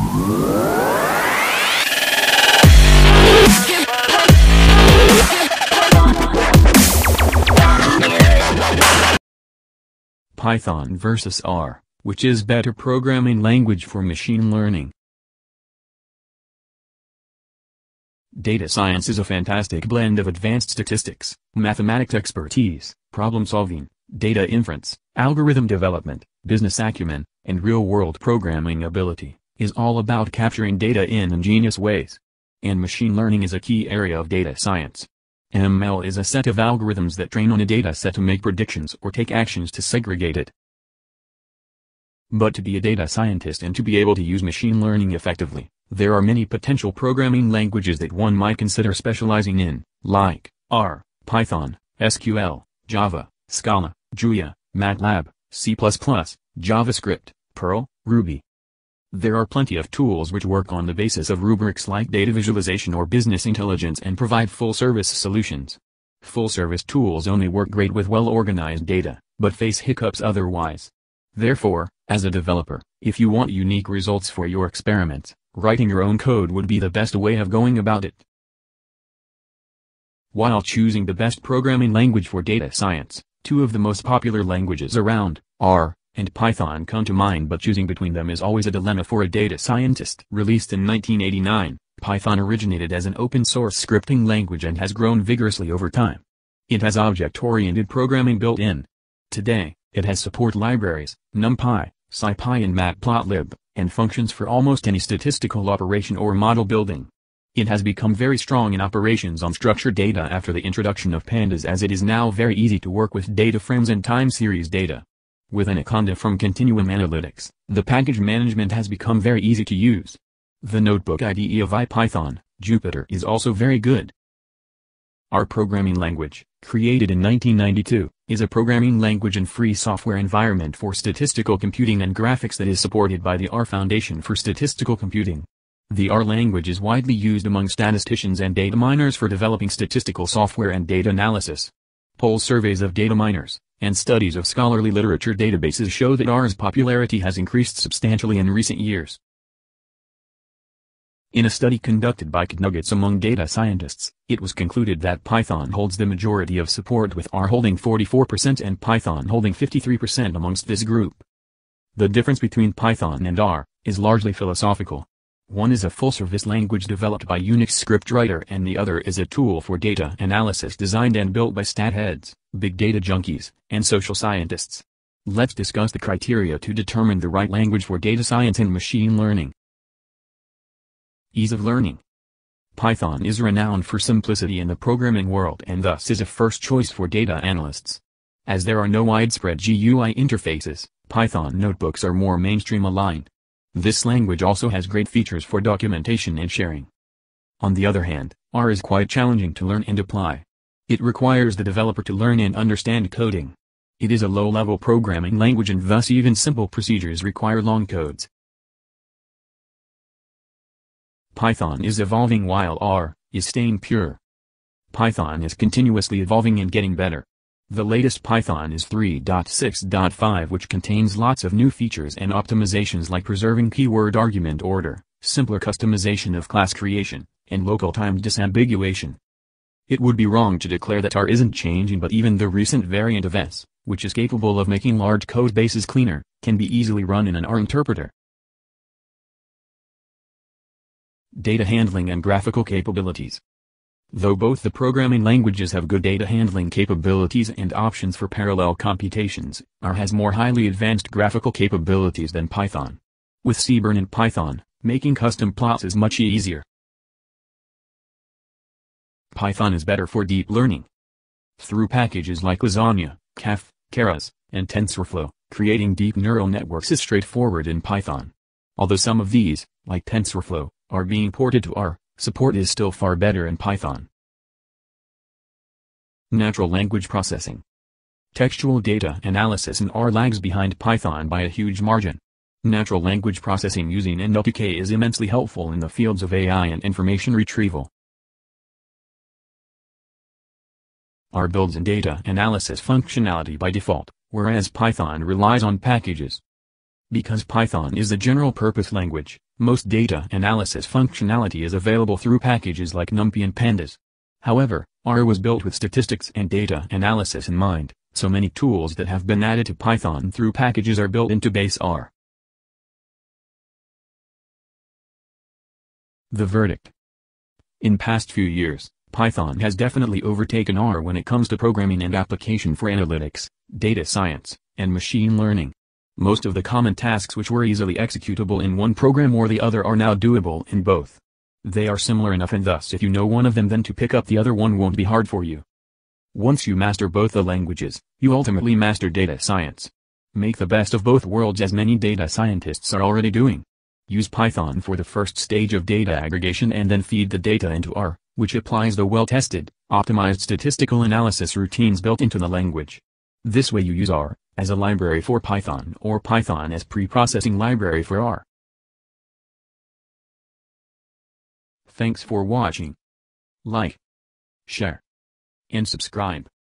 Python versus R, which is better programming language for machine learning? Data science is a fantastic blend of advanced statistics, mathematics expertise, problem solving, data inference, algorithm development, business acumen, and real-world programming ability. Is all about capturing data in ingenious ways. And machine learning is a key area of data science. ML is a set of algorithms that train on a data set to make predictions or take actions to segregate it. But to be a data scientist and to be able to use machine learning effectively, there are many potential programming languages that one might consider specializing in, like R, Python, SQL, Java, Scala, Julia, MATLAB, C++, JavaScript, Perl, Ruby. There are plenty of tools which work on the basis of rubrics like data visualization or business intelligence and provide full-service solutions. Full-service tools only work great with well-organized data, but face hiccups otherwise. Therefore, as a developer, if you want unique results for your experiments, writing your own code would be the best way of going about it. While choosing the best programming language for data science, two of the most popular languages around, R and Python, come to mind, but choosing between them is always a dilemma for a data scientist. Released in 1989, Python originated as an open-source scripting language and has grown vigorously over time. It has object-oriented programming built in. Today, it has support libraries, NumPy, SciPy and Matplotlib, and functions for almost any statistical operation or model building. It has become very strong in operations on structured data after the introduction of pandas, as it is now very easy to work with data frames and time series data. With Anaconda from Continuum Analytics, the package management has become very easy to use. The notebook IDE of IPython, Jupyter, is also very good. R programming language, created in 1992, is a programming language and free software environment for statistical computing and graphics that is supported by the R Foundation for Statistical Computing. The R language is widely used among statisticians and data miners for developing statistical software and data analysis. Poll surveys of data miners and studies of scholarly literature databases show that R's popularity has increased substantially in recent years. In a study conducted by Knuggets among data scientists, it was concluded that Python holds the majority of support, with R holding 44% and Python holding 53% amongst this group. The difference between Python and R is largely philosophical. One is a full-service language developed by Unix scriptwriter, and the other is a tool for data analysis designed and built by stat heads, big data junkies, and social scientists. Let's discuss the criteria to determine the right language for data science and machine learning. Ease of learning. Python is renowned for simplicity in the programming world and thus is a first choice for data analysts. As there are no widespread GUI interfaces, Python notebooks are more mainstream aligned. This language also has great features for documentation and sharing. On the other hand, R is quite challenging to learn and apply. It requires the developer to learn and understand coding. It is a low-level programming language and thus even simple procedures require long codes. Python is evolving while R is staying pure. Python is continuously evolving and getting better. The latest Python is 3.6.5, which contains lots of new features and optimizations like preserving keyword argument order, simpler customization of class creation, and local timed disambiguation. It would be wrong to declare that R isn't changing, but even the recent variant of S, which is capable of making large code bases cleaner, can be easily run in an R interpreter. Data handling and graphical capabilities. Though both the programming languages have good data handling capabilities and options for parallel computations, R has more highly advanced graphical capabilities than Python. With Seaborn and Python, making custom plots is much easier. Python is better for deep learning. Through packages like Lasagna, CAF, Keras, and TensorFlow, creating deep neural networks is straightforward in Python. Although some of these, like TensorFlow, are being ported to R, support is still far better in Python. Natural language processing. Textual data analysis in R lags behind Python by a huge margin. Natural language processing using NLTK is immensely helpful in the fields of AI and information retrieval. R builds in data analysis functionality by default, whereas Python relies on packages. Because Python is a general-purpose language, Most data analysis functionality is available through packages like NumPy and Pandas. However, R was built with statistics and data analysis in mind, so many tools that have been added to Python through packages are built into base R. The verdict. In past few years, Python has definitely overtaken R when it comes to programming and application for analytics, data science, and machine learning. Most of the common tasks which were easily executable in one program or the other are now doable in both. They are similar enough, and thus if you know one of them, then to pick up the other one won't be hard for you. Once you master both the languages, you ultimately master data science. Make the best of both worlds, as many data scientists are already doing. Use Python for the first stage of data aggregation and then feed the data into R, which applies the well-tested, optimized statistical analysis routines built into the language. This way you use R as a library for Python or Python as pre-processing library for R. Thanks for watching. Like, share, and subscribe.